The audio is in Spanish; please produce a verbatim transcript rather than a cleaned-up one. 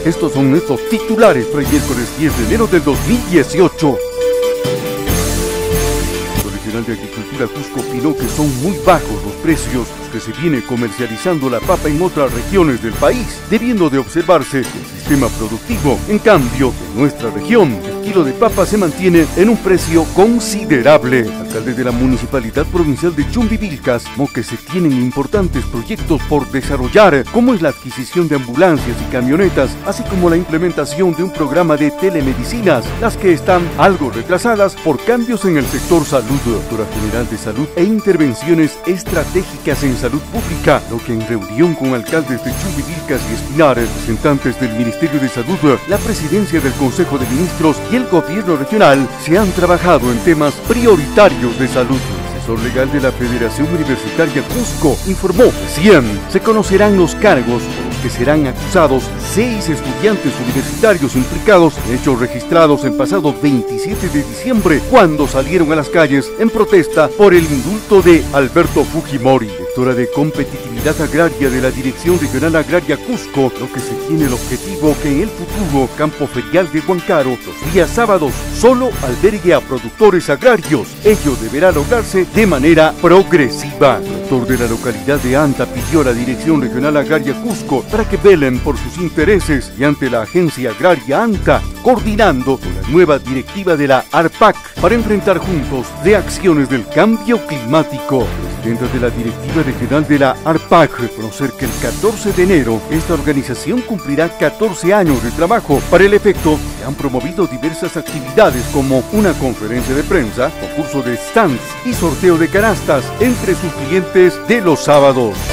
Estos son nuestros titulares para el miércoles diez de enero del dos mil dieciocho. El Regional de Agricultura Cusco opinó que son muy bajos los precios que se viene comercializando la papa en otras regiones del país, debiendo de observarse el sistema productivo. En cambio, en nuestra región, el kilo de papa se mantiene en un precio considerable. El alcalde de la Municipalidad Provincial de Chumbivilcas afirmó que se tienen importantes proyectos por desarrollar, como es la adquisición de ambulancias y camionetas, así como la implementación de un programa de telemedicinas, las que están algo retrasadas por cambios en el sector salud. Doctora General de Salud e Intervenciones Estratégicas en Salud Pública, lo que en reunión con alcaldes de Chumbivilcas y Espinar, representantes del Ministerio de Salud, la Presidencia del Consejo de Ministros y el Gobierno Regional, se han trabajado en temas prioritarios de salud. El asesor legal de la Federación Universitaria Cusco informó que recién se conocerán los cargos por los que serán acusados seis estudiantes universitarios implicados en hechos registrados el pasado veintisiete de diciembre, cuando salieron a las calles en protesta por el indulto de Alberto Fujimori. Directora de Competitividad Agraria de la Dirección Regional Agraria Cusco, lo que se tiene el objetivo que en el futuro campo ferial de Huancara los días sábados solo albergue a productores agrarios. Ello deberá lograrse de manera progresiva. El doctor de la localidad de Anta pidió a la Dirección Regional Agraria Cusco para que velen por sus intereses y ante la Agencia Agraria Anta, coordinando con la nueva directiva de la ARPAC para enfrentar juntos reacciones del cambio climático. La presidenta de la Directiva Regional de la ARPAC reconocer que el catorce de enero esta organización cumplirá catorce años de trabajo. Para el efecto, se han promovido diversas actividades como una conferencia de prensa, concurso de stands y sorteo de canastas entre sus clientes de los sábados.